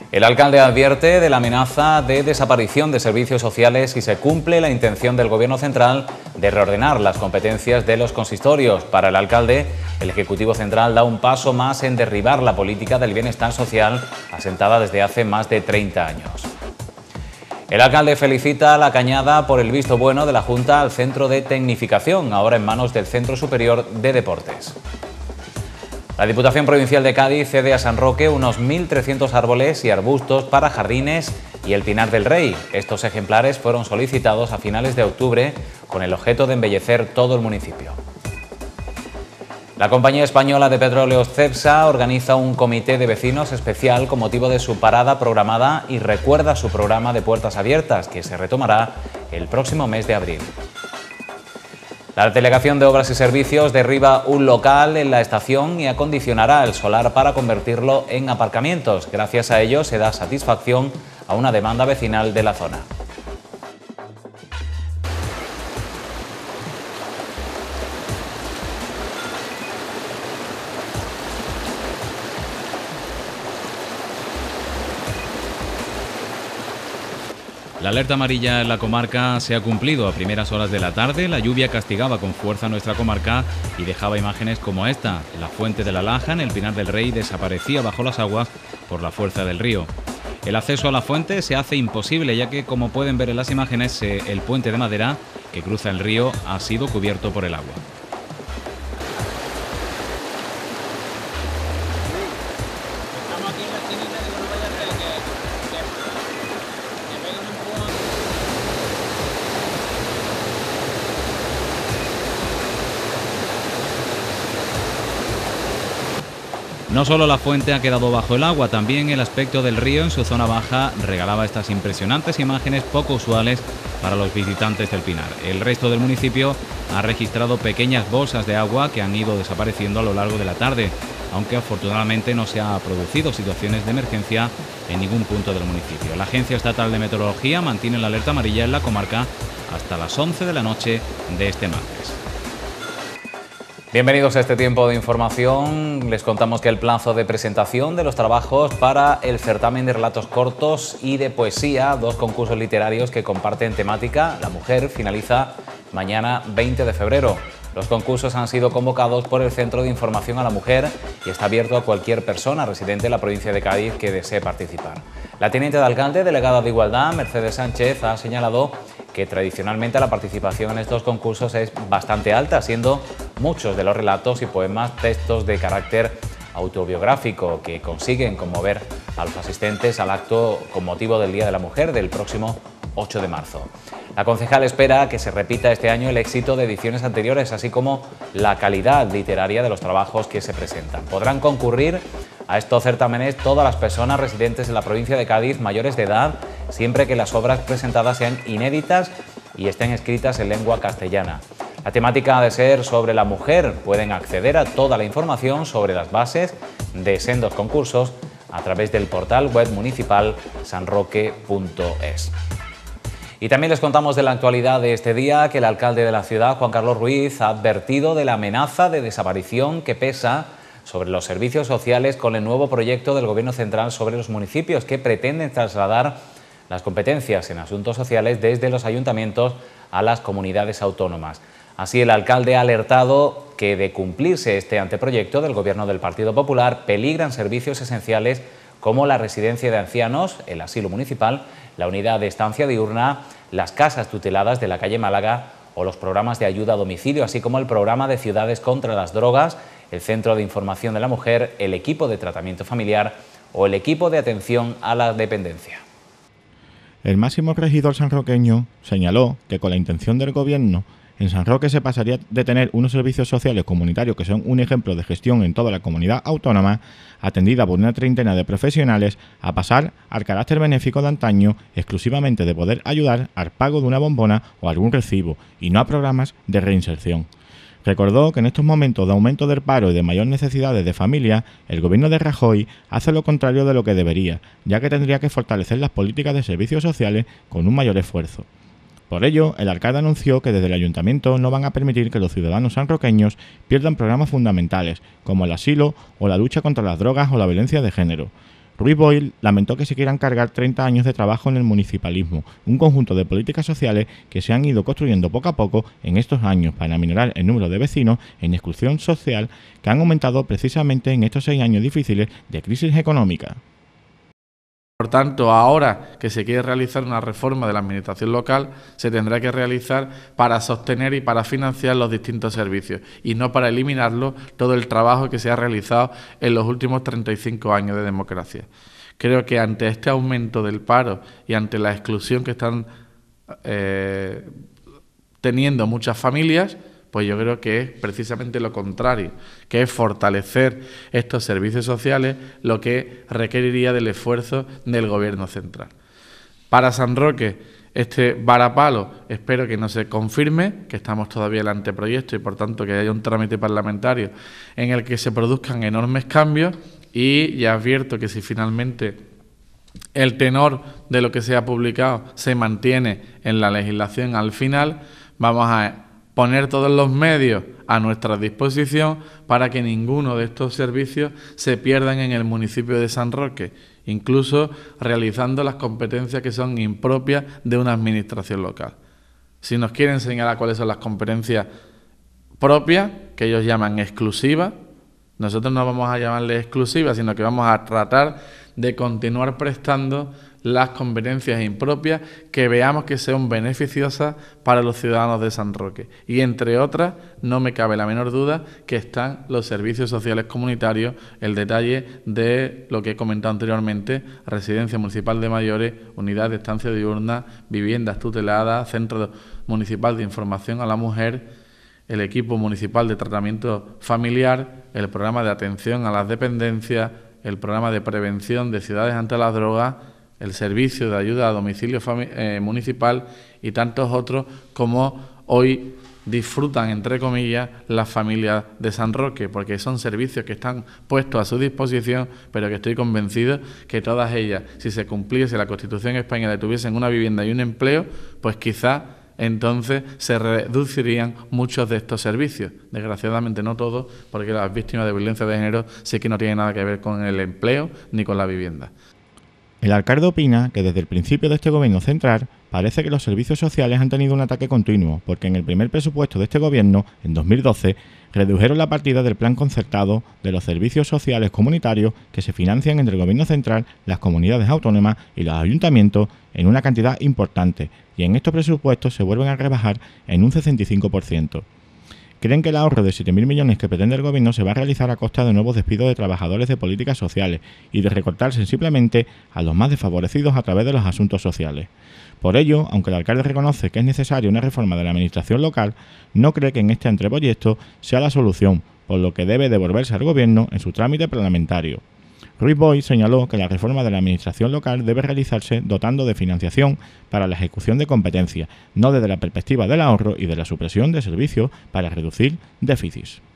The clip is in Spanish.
El alcalde advierte de la amenaza de desaparición de servicios sociales si se cumple la intención del Gobierno central de reordenar las competencias de los consistorios. Para el alcalde, el Ejecutivo Central da un paso más en derribar la política del bienestar social asentada desde hace más de 30 años. El alcalde felicita a La Cañada por el visto bueno de la Junta al Centro de Tecnificación, ahora en manos del Centro Superior de Deportes. La Diputación Provincial de Cádiz cede a San Roque unos 1.300 árboles y arbustos para jardines y el Pinar del Rey. Estos ejemplares fueron solicitados a finales de octubre con el objeto de embellecer todo el municipio. La compañía española de petróleos Cepsa organiza un comité de vecinos especial con motivo de su parada programada y recuerda su programa de puertas abiertas, que se retomará el próximo mes de abril. La Delegación de Obras y Servicios derriba un local en la estación y acondicionará el solar para convertirlo en aparcamientos. Gracias a ello se da satisfacción a una demanda vecinal de la zona. La alerta amarilla en la comarca se ha cumplido. A primeras horas de la tarde, la lluvia castigaba con fuerza nuestra comarca y dejaba imágenes como esta. La fuente de la Laja, en el Pinar del Rey, desaparecía bajo las aguas por la fuerza del río. El acceso a la fuente se hace imposible, ya que, como pueden ver en las imágenes, el puente de madera que cruza el río ha sido cubierto por el agua. No solo la fuente ha quedado bajo el agua, también el aspecto del río en su zona baja regalaba estas impresionantes imágenes poco usuales para los visitantes del Pinar. El resto del municipio ha registrado pequeñas bolsas de agua que han ido desapareciendo a lo largo de la tarde, aunque afortunadamente no se han producido situaciones de emergencia en ningún punto del municipio. La Agencia Estatal de Meteorología mantiene la alerta amarilla en la comarca hasta las 11 de la noche de este martes. Bienvenidos a este tiempo de información. Les contamos que el plazo de presentación de los trabajos para el certamen de relatos cortos y de poesía, dos concursos literarios que comparten temática, La Mujer, finaliza mañana 20 de febrero. Los concursos han sido convocados por el Centro de Información a la Mujer y está abierto a cualquier persona residente en la provincia de Cádiz que desee participar. La teniente de alcalde, delegada de Igualdad, Mercedes Sánchez, ha señalado que tradicionalmente la participación en estos concursos es bastante alta, siendo muchos de los relatos y poemas textos de carácter autobiográfico que consiguen conmover a los asistentes al acto con motivo del Día de la Mujer del próximo 8 de marzo. La concejal espera que se repita este año el éxito de ediciones anteriores, así como la calidad literaria de los trabajos que se presentan. Podrán concurrir a estos certámenes todas las personas residentes en la provincia de Cádiz mayores de edad, siempre que las obras presentadas sean inéditas y estén escritas en lengua castellana. La temática ha de ser sobre la mujer. Pueden acceder a toda la información sobre las bases de sendos concursos a través del portal web municipal sanroque.es. Y también les contamos de la actualidad de este día que el alcalde de la ciudad, Juan Carlos Ruiz, ha advertido de la amenaza de desaparición que pesa sobre los servicios sociales con el nuevo proyecto del Gobierno central sobre los municipios que pretenden trasladar las competencias en asuntos sociales desde los ayuntamientos a las comunidades autónomas. Así, el alcalde ha alertado que de cumplirse este anteproyecto del Gobierno del Partido Popular peligran servicios esenciales como la residencia de ancianos, el asilo municipal, la unidad de estancia diurna, las casas tuteladas de la calle Málaga o los programas de ayuda a domicilio, así como el programa de ciudades contra las drogas, el Centro de Información de la Mujer, el equipo de tratamiento familiar o el equipo de atención a la dependencia. El máximo regidor sanroqueño señaló que con la intención del Gobierno en San Roque se pasaría de tener unos servicios sociales comunitarios que son un ejemplo de gestión en toda la comunidad autónoma, atendida por una treintena de profesionales, a pasar al carácter benéfico de antaño, exclusivamente de poder ayudar al pago de una bombona o algún recibo, y no a programas de reinserción. Recordó que en estos momentos de aumento del paro y de mayor necesidades de familia, el gobierno de Rajoy hace lo contrario de lo que debería, ya que tendría que fortalecer las políticas de servicios sociales con un mayor esfuerzo. Por ello, el alcalde anunció que desde el ayuntamiento no van a permitir que los ciudadanos sanroqueños pierdan programas fundamentales, como el asilo o la lucha contra las drogas o la violencia de género. Ruiz Boix lamentó que se quieran cargar 30 años de trabajo en el municipalismo, un conjunto de políticas sociales que se han ido construyendo poco a poco en estos años para aminorar el número de vecinos en exclusión social que han aumentado precisamente en estos 6 años difíciles de crisis económica. Por tanto, ahora que se quiere realizar una reforma de la administración local, se tendrá que realizar para sostener y para financiar los distintos servicios y no para eliminarlo todo el trabajo que se ha realizado en los últimos 35 años de democracia. Creo que ante este aumento del paro y ante la exclusión que están teniendo muchas familias, pues yo creo que es precisamente lo contrario, que es fortalecer estos servicios sociales, lo que requeriría del esfuerzo del Gobierno central. Para San Roque, este varapalo espero que no se confirme, que estamos todavía en el anteproyecto y por tanto que haya un trámite parlamentario en el que se produzcan enormes cambios, y ya advierto que si finalmente el tenor de lo que se ha publicado se mantiene en la legislación al final, vamos a poner todos los medios a nuestra disposición para que ninguno de estos servicios se pierdan en el municipio de San Roque, incluso realizando las competencias que son impropias de una administración local. Si nos quieren señalar cuáles son las competencias propias, que ellos llaman exclusivas, nosotros no vamos a llamarle exclusivas, sino que vamos a tratar de continuar prestando las competencias impropias que veamos que sean beneficiosas para los ciudadanos de San Roque. Y entre otras, no me cabe la menor duda que están los servicios sociales comunitarios, el detalle de lo que he comentado anteriormente: residencia municipal de mayores, unidad de estancia diurna, viviendas tuteladas, centro municipal de información a la mujer, el equipo municipal de tratamiento familiar, el programa de atención a las dependencias, el programa de prevención de ciudades ante las drogas, el servicio de ayuda a domicilio municipal y tantos otros como hoy disfrutan, entre comillas, las familias de San Roque, porque son servicios que están puestos a su disposición, pero que estoy convencido que todas ellas, si se cumpliese la Constitución española y tuviesen una vivienda y un empleo, pues quizás entonces se reducirían muchos de estos servicios. Desgraciadamente no todos, porque las víctimas de violencia de género sí que no tienen nada que ver con el empleo ni con la vivienda. El alcalde opina que desde el principio de este gobierno central parece que los servicios sociales han tenido un ataque continuo, porque en el primer presupuesto de este gobierno, en 2012, redujeron la partida del plan concertado de los servicios sociales comunitarios que se financian entre el gobierno central, las comunidades autónomas y los ayuntamientos en una cantidad importante, y en estos presupuestos se vuelven a rebajar en un 65%. Creen que el ahorro de 7.000 millones que pretende el gobierno se va a realizar a costa de nuevos despidos de trabajadores de políticas sociales y de recortar sensiblemente a los más desfavorecidos a través de los asuntos sociales. Por ello, aunque el alcalde reconoce que es necesaria una reforma de la administración local, no cree que en este anteproyecto sea la solución, por lo que debe devolverse al gobierno en su trámite parlamentario. Ruiz Boix señaló que la reforma de la administración local debe realizarse dotando de financiación para la ejecución de competencias, no desde la perspectiva del ahorro y de la supresión de servicios para reducir déficits.